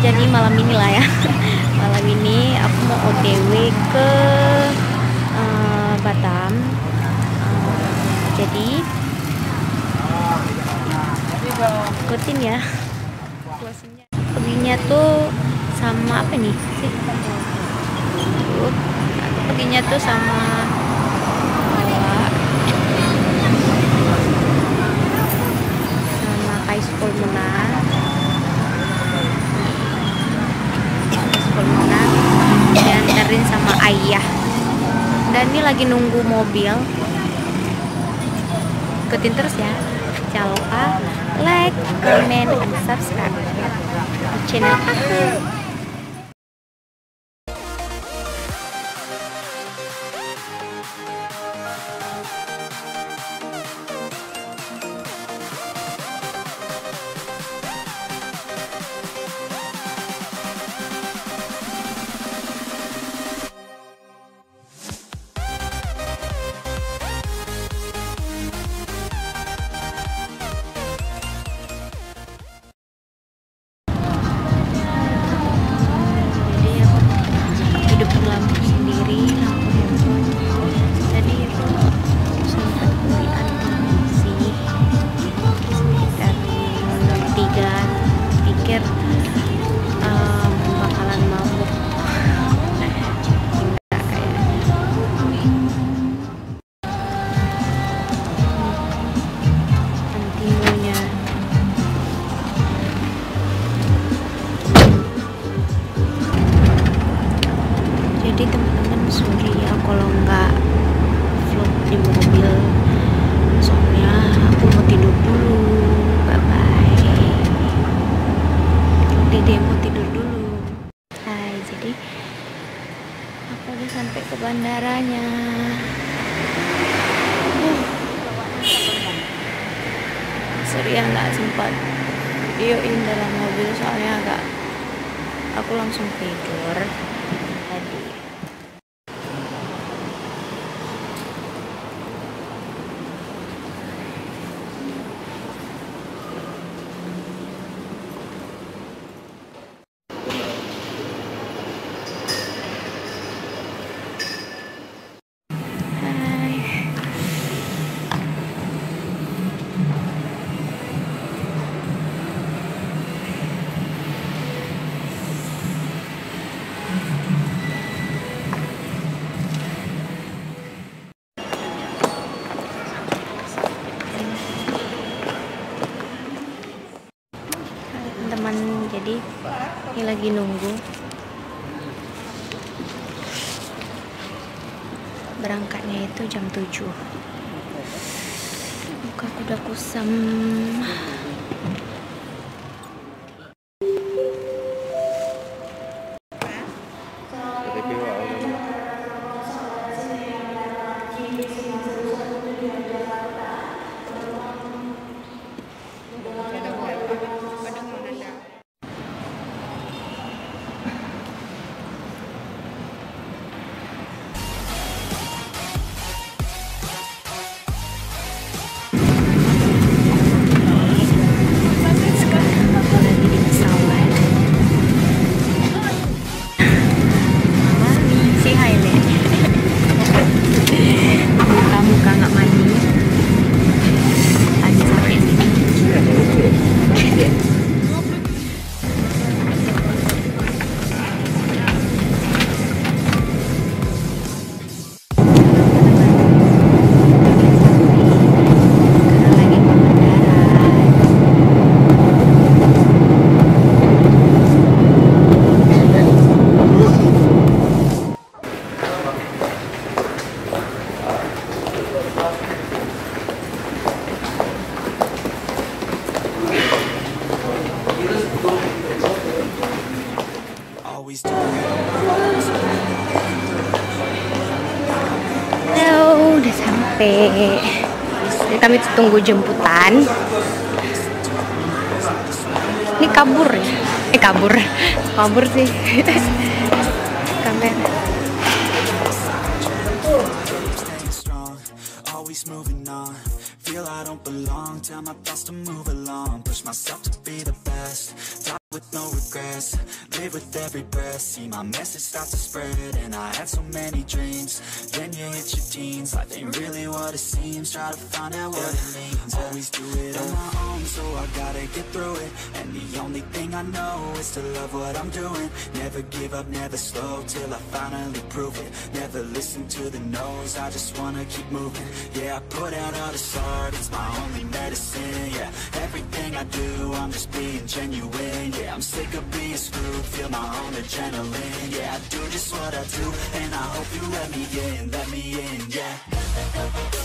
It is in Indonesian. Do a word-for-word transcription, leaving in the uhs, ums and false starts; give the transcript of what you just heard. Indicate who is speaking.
Speaker 1: jadi malam ini lah ya. Malam ini aku mau O T W ke uh, Batam. Uh, jadi ikutin ya. Perginya tuh sama apa nih sih? Tuh, perginya tuh sama uh, sama high school Munar. Dianterin sama ayah, dan ini lagi nunggu mobil. Ikutin terus ya, jangan lupa like, comment, and subscribe di channel aku. Jadi teman-teman sorry ya kalau nggak vlog di mobil, soalnya aku mau tidur dulu. Bye bye. Dede mau tidur dulu. Hai, jadi aku udah sampai ke bandaranya. uh. Sorry ya nggak sempat videoin dalam mobil, soalnya agak aku langsung tidur tadi. Teman, jadi ini lagi nunggu berangkatnya itu jam tujuh. Muka aku udah kusam. Halo, udah sampai. Jadi kami tunggu jemputan. Ini kabur ya? Eh kabur, kabur sih. Kamera. Feel I don't belong, tell my thoughts to move along, push myself to be the best.
Speaker 2: with no regrets, live with every breath. See my message start to spread, and I had so many dreams. Then you hit your teens, life ain't really what it seems. Try to find out what it means. Always do it on my own, so I gotta get through it. And the only thing I know is to love what I'm doing. Never give up, never slow, till I finally prove it. Never listen to the no's, I just wanna keep moving. Yeah, I put out all this art, it's my only medicine. Yeah, everything I do, I'm just being genuine. Yeah, I'm sick of being screwed, feel my own adrenaline. Yeah, I do just what I do, and I hope you let me in, let me in, yeah.